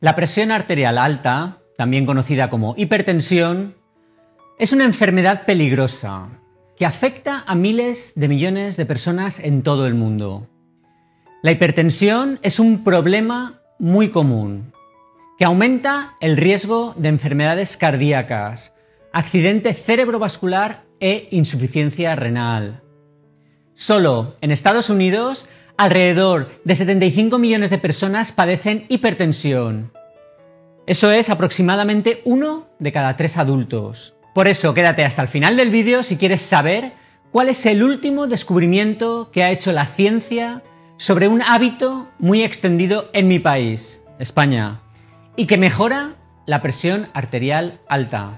La presión arterial alta, también conocida como hipertensión, es una enfermedad peligrosa que afecta a miles de millones de personas en todo el mundo. La hipertensión es un problema muy común que aumenta el riesgo de enfermedades cardíacas, accidente cerebrovascular e insuficiencia renal. Solo en Estados Unidos, alrededor de 75 millones de personas padecen hipertensión. Eso es aproximadamente 1 de cada 3 adultos. Por eso, quédate hasta el final del vídeo si quieres saber cuál es el último descubrimiento que ha hecho la ciencia sobre un hábito muy extendido en mi país, España, y que mejora la presión arterial alta.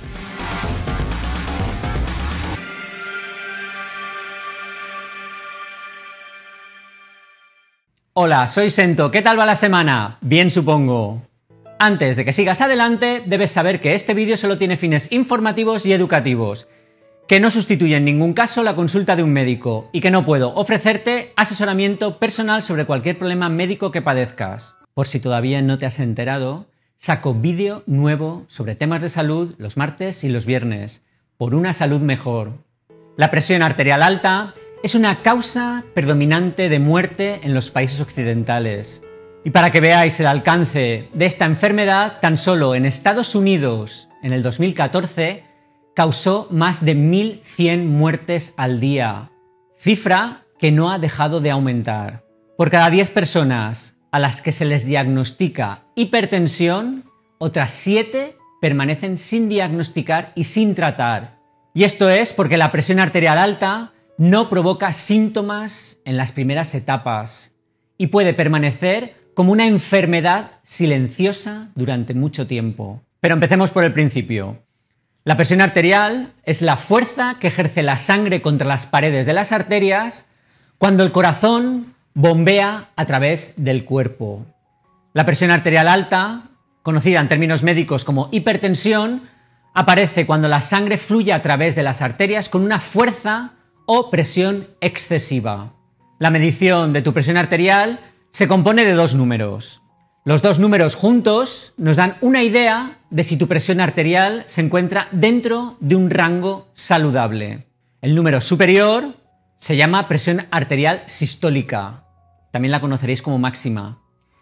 Hola, soy Sento. ¿Qué tal va la semana? Bien, supongo. Antes de que sigas adelante, debes saber que este vídeo solo tiene fines informativos y educativos, que no sustituye en ningún caso la consulta de un médico y que no puedo ofrecerte asesoramiento personal sobre cualquier problema médico que padezcas. Por si todavía no te has enterado, saco vídeo nuevo sobre temas de salud los martes y los viernes, por una salud mejor. La presión arterial alta es una causa predominante de muerte en los países occidentales. Y para que veáis el alcance de esta enfermedad, tan solo en Estados Unidos, en el 2014, causó más de 1.100 muertes al día, cifra que no ha dejado de aumentar. Por cada 10 personas a las que se les diagnostica hipertensión, otras 7 permanecen sin diagnosticar y sin tratar. Y esto es porque la presión arterial alta no provoca síntomas en las primeras etapas y puede permanecer como una enfermedad silenciosa durante mucho tiempo. Pero empecemos por el principio. La presión arterial es la fuerza que ejerce la sangre contra las paredes de las arterias cuando el corazón bombea a través del cuerpo. La presión arterial alta, conocida en términos médicos como hipertensión, aparece cuando la sangre fluye a través de las arterias con una fuerza o presión excesiva. La medición de tu presión arterial se compone de 2 números. Los 2 números juntos nos dan una idea de si tu presión arterial se encuentra dentro de un rango saludable. El número superior se llama presión arterial sistólica, también la conoceréis como máxima,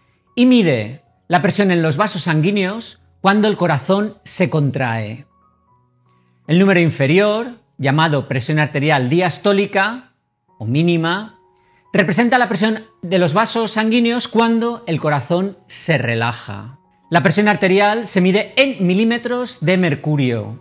y mide la presión en los vasos sanguíneos cuando el corazón se contrae. El número inferior, llamado presión arterial diastólica o mínima, representa la presión de los vasos sanguíneos cuando el corazón se relaja. La presión arterial se mide en milímetros de mercurio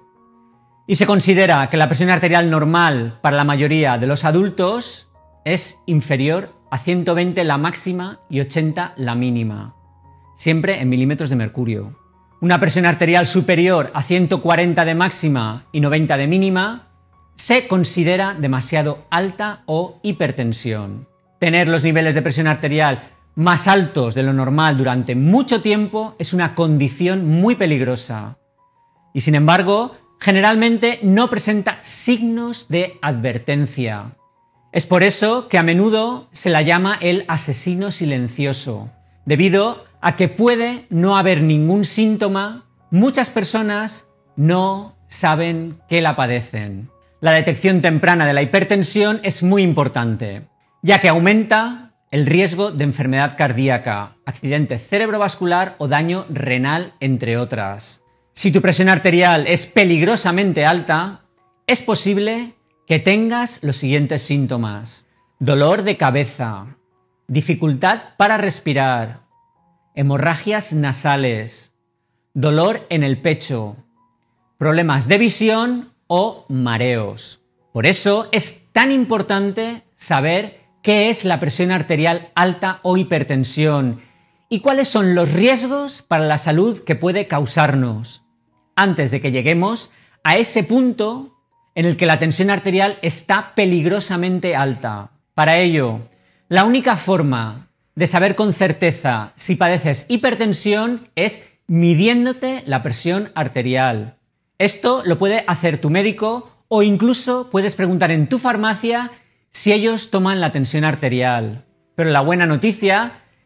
y se considera que la presión arterial normal para la mayoría de los adultos es inferior a 120 la máxima y 80 la mínima, siempre en milímetros de mercurio. Una presión arterial superior a 140 de máxima y 90 de mínima se considera demasiado alta o hipertensión. Tener los niveles de presión arterial más altos de lo normal durante mucho tiempo es una condición muy peligrosa y, sin embargo, generalmente no presenta signos de advertencia. Es por eso que a menudo se la llama el asesino silencioso. Debido a que puede no haber ningún síntoma, muchas personas no saben que la padecen. La detección temprana de la hipertensión es muy importante, ya que aumenta el riesgo de enfermedad cardíaca, accidente cerebrovascular o daño renal, entre otras. Si tu presión arterial es peligrosamente alta, es posible que tengas los siguientes síntomas: dolor de cabeza, dificultad para respirar, hemorragias nasales, dolor en el pecho, problemas de visión o mareos. Por eso es tan importante saber qué es la presión arterial alta o hipertensión y cuáles son los riesgos para la salud que puede causarnos, antes de que lleguemos a ese punto en el que la tensión arterial está peligrosamente alta. Para ello, la única forma de saber con certeza si padeces hipertensión es midiéndote la presión arterial. Esto lo puede hacer tu médico o incluso puedes preguntar en tu farmacia si ellos toman la tensión arterial. Pero la buena noticia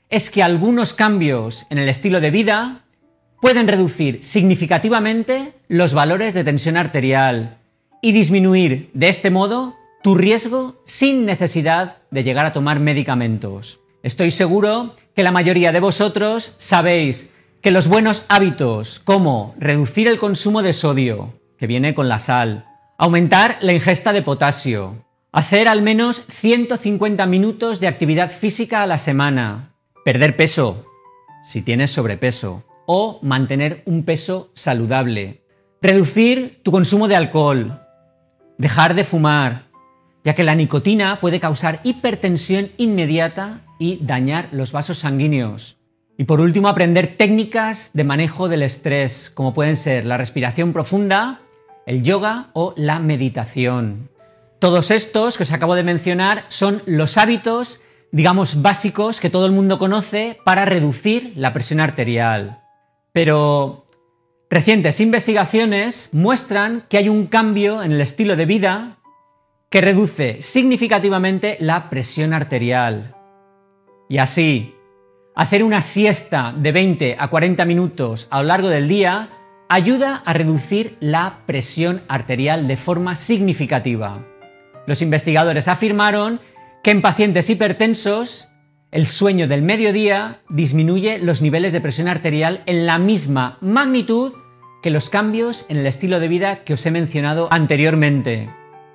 es que algunos cambios en el estilo de vida pueden reducir significativamente los valores de tensión arterial y disminuir de este modo tu riesgo sin necesidad de llegar a tomar medicamentos. Estoy seguro que la mayoría de vosotros sabéis que los buenos hábitos como reducir el consumo de sodio, que viene con la sal, aumentar la ingesta de potasio, hacer al menos 150 minutos de actividad física a la semana, perder peso, si tienes sobrepeso, o mantener un peso saludable, reducir tu consumo de alcohol, dejar de fumar, ya que la nicotina puede causar hipertensión inmediata y dañar los vasos sanguíneos. Y por último, aprender técnicas de manejo del estrés, como pueden ser la respiración profunda, el yoga o la meditación. Todos estos que os acabo de mencionar son los hábitos, digamos, básicos que todo el mundo conoce para reducir la presión arterial. Pero recientes investigaciones muestran que hay un cambio en el estilo de vida que reduce significativamente la presión arterial. Y así, hacer una siesta de 20 a 40 minutos a lo largo del día ayuda a reducir la presión arterial de forma significativa. Los investigadores afirmaron que en pacientes hipertensos el sueño del mediodía disminuye los niveles de presión arterial en la misma magnitud que los cambios en el estilo de vida que os he mencionado anteriormente.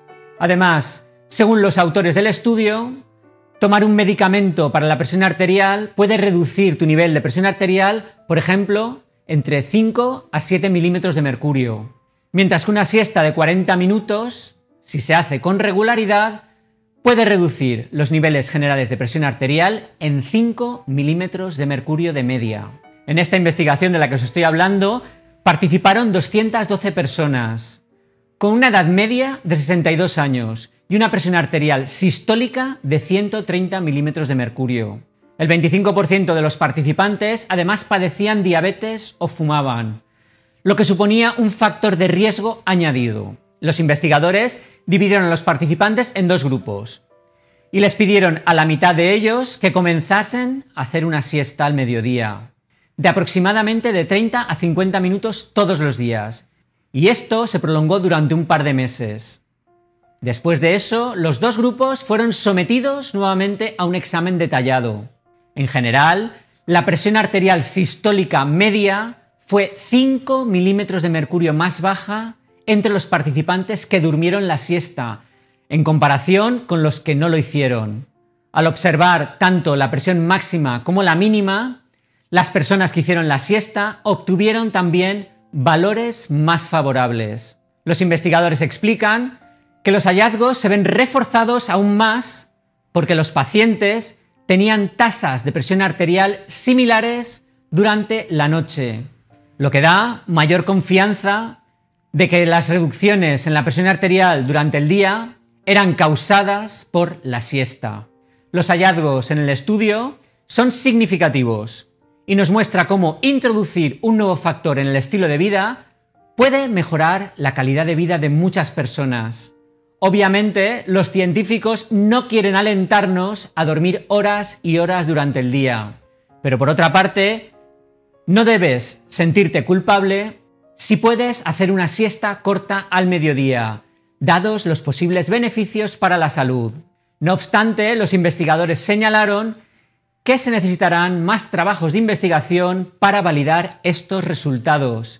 Además, según los autores del estudio, tomar un medicamento para la presión arterial puede reducir tu nivel de presión arterial, por ejemplo, entre 5 a 7 milímetros de mercurio, mientras que una siesta de 40 minutos, si se hace con regularidad, puede reducir los niveles generales de presión arterial en 5 milímetros de mercurio de media. En esta investigación de la que os estoy hablando, participaron 212 personas, con una edad media de 62 años y una presión arterial sistólica de 130 milímetros de mercurio. El 25% de los participantes además padecían diabetes o fumaban, lo que suponía un factor de riesgo añadido. Los investigadores dividieron a los participantes en dos grupos y les pidieron a la mitad de ellos que comenzasen a hacer una siesta al mediodía, de aproximadamente de 30 a 50 minutos todos los días, y esto se prolongó durante un par de meses. Después de eso, los dos grupos fueron sometidos nuevamente a un examen detallado. En general, la presión arterial sistólica media fue 5 milímetros de mercurio más baja entre los participantes que durmieron la siesta, en comparación con los que no lo hicieron. Al observar tanto la presión máxima como la mínima, las personas que hicieron la siesta obtuvieron también valores más favorables. Los investigadores explican que los hallazgos se ven reforzados aún más porque los pacientes tenían tasas de presión arterial similares durante la noche, lo que da mayor confianza de que las reducciones en la presión arterial durante el día eran causadas por la siesta. Los hallazgos en el estudio son significativos y nos muestra cómo introducir un nuevo factor en el estilo de vida puede mejorar la calidad de vida de muchas personas. Obviamente, los científicos no quieren alentarnos a dormir horas y horas durante el día, pero por otra parte, no debes sentirte culpable si puedes hacer una siesta corta al mediodía, dados los posibles beneficios para la salud. No obstante, los investigadores señalaron que se necesitarán más trabajos de investigación para validar estos resultados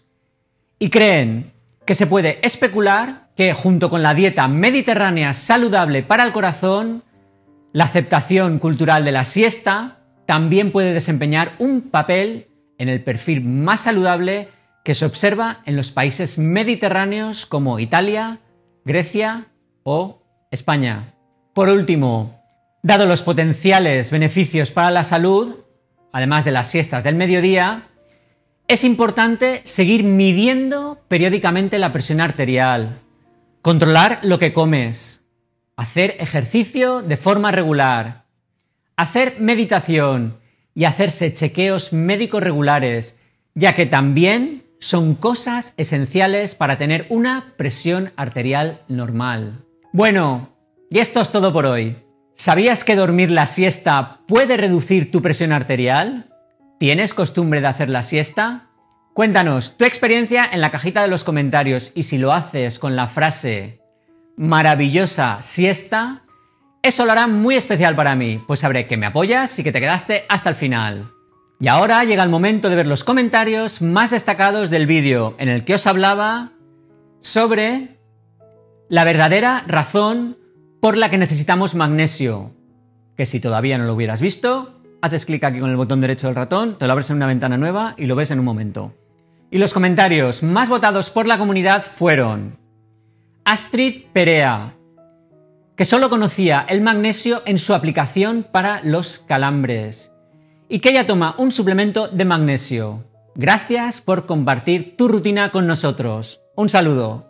y creen que se puede especular que, junto con la dieta mediterránea saludable para el corazón, la aceptación cultural de la siesta también puede desempeñar un papel en el perfil más saludable que se observa en los países mediterráneos como Italia, Grecia o España. Por último, dado los potenciales beneficios para la salud, además de las siestas del mediodía, es importante seguir midiendo periódicamente la presión arterial, controlar lo que comes, hacer ejercicio de forma regular, hacer meditación y hacerse chequeos médicos regulares, ya que también son cosas esenciales para tener una presión arterial normal. Bueno, y esto es todo por hoy. ¿Sabías que dormir la siesta puede reducir tu presión arterial? ¿Tienes costumbre de hacer la siesta? Cuéntanos tu experiencia en la cajita de los comentarios y si lo haces con la frase maravillosa siesta, eso lo hará muy especial para mí, pues sabré que me apoyas y que te quedaste hasta el final. Y ahora llega el momento de ver los comentarios más destacados del vídeo en el que os hablaba sobre la verdadera razón por la que necesitamos magnesio, que si todavía no lo hubieras visto, haces clic aquí con el botón derecho del ratón, te lo abres en una ventana nueva y lo ves en un momento. Y los comentarios más votados por la comunidad fueron Astrid Perea, que solo conocía el magnesio en su aplicación para los calambres y que ella toma un suplemento de magnesio. Gracias por compartir tu rutina con nosotros. Un saludo.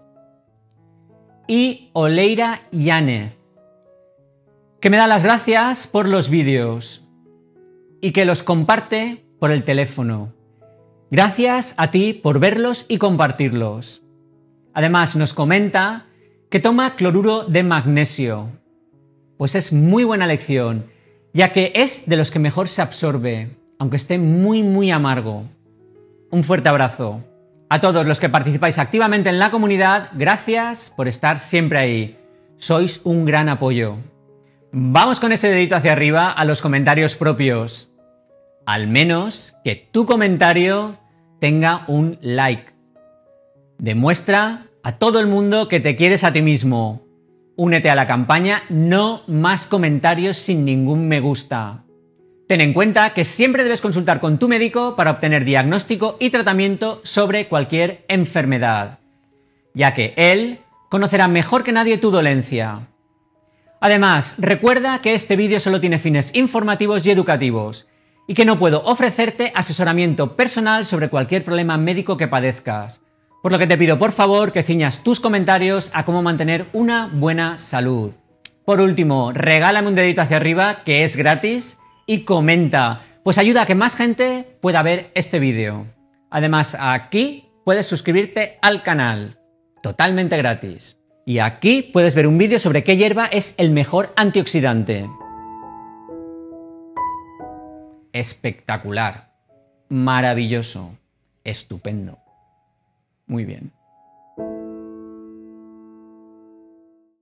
Y Oleira Yánez, que me da las gracias por los vídeos y que los comparte por el teléfono. Gracias a ti por verlos y compartirlos. Además nos comenta que toma cloruro de magnesio. Pues es muy buena lección, ya que es de los que mejor se absorbe, aunque esté muy amargo. Un fuerte abrazo. A todos los que participáis activamente en la comunidad, gracias por estar siempre ahí. Sois un gran apoyo. Vamos con ese dedito hacia arriba a los comentarios propios. Al menos que tu comentario tenga un like. Demuestra a todo el mundo que te quieres a ti mismo. Únete a la campaña No más comentarios sin ningún me gusta. Ten en cuenta que siempre debes consultar con tu médico para obtener diagnóstico y tratamiento sobre cualquier enfermedad, ya que él conocerá mejor que nadie tu dolencia. Además, recuerda que este vídeo solo tiene fines informativos y educativos y que no puedo ofrecerte asesoramiento personal sobre cualquier problema médico que padezcas, por lo que te pido por favor que ciñas tus comentarios a cómo mantener una buena salud. Por último, regálame un dedito hacia arriba, que es gratis, y comenta, pues ayuda a que más gente pueda ver este vídeo. Además, aquí puedes suscribirte al canal, totalmente gratis. Y aquí puedes ver un vídeo sobre qué hierba es el mejor antioxidante. Espectacular, maravilloso, estupendo. Muy bien.